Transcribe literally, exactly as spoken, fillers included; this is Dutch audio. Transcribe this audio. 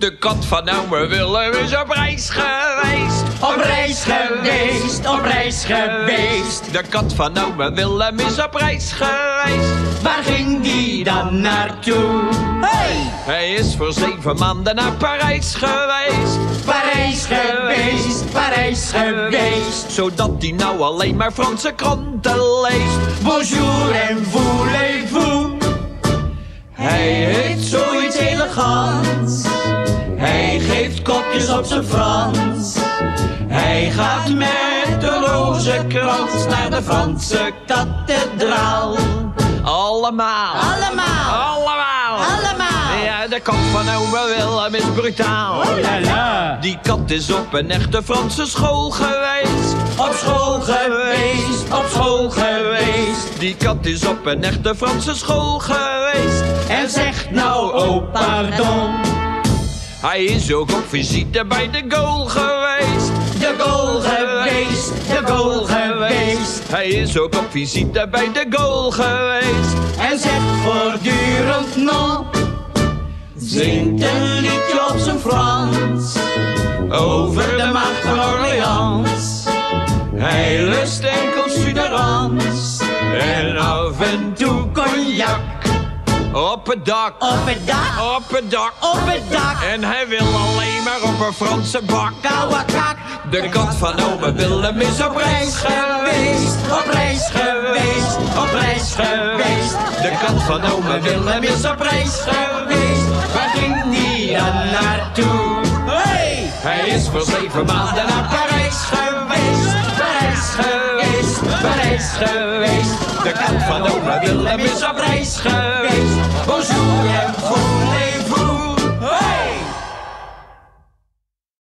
De kat van ome Willem is op reis geweest. Op reis geweest, op reis geweest. De kat van ome Willem is op reis geweest. Waar ging die dan naartoe? Hey! Hij is voor zeven maanden naar Parijs geweest. Parijs geweest, Parijs geweest. Zodat hij nou alleen maar Franse kranten leest. Bonjour en voulez-vous. Hij heeft zoiets elegants. Hij geeft kopjes op zijn Frans. Hij gaat met de rozenkrans naar de Franse kathedraal. Allemaal. Allemaal. Allemaal. Allemaal. Ja, de kat van ome Willem is brutaal. Oh la la. Die kat is op een echte Franse school geweest. Op school geweest, op school geweest. Die kat is op een echte Franse school geweest. En zegt nou, oh pardon. Hij is ook op visite bij de Gaulle geweest. De Gaulle geweest, de Gaulle geweest. Hij is ook op visite bij de Gaulle geweest. En zegt voortdurend non. Zingt een liedje op zijn Frans. Over de macht van Orleans. Hij lust enkel suderans. En af en toe cognac. Op het dak. Op het dak. Op het dak. Op het dak. En hij wil alleen maar op een Franse bak. Kauwakak. De kat van ome Willem is op reis geweest. Op reis geweest, op reis geweest. De kat van ome Willem is op reis geweest. Waar ging die dan naartoe? Hey! Hij is voor zeven maanden naar Parijs geweest. Parijs geweest, Parijs geweest. De kat van ome Willem is op reis geweest.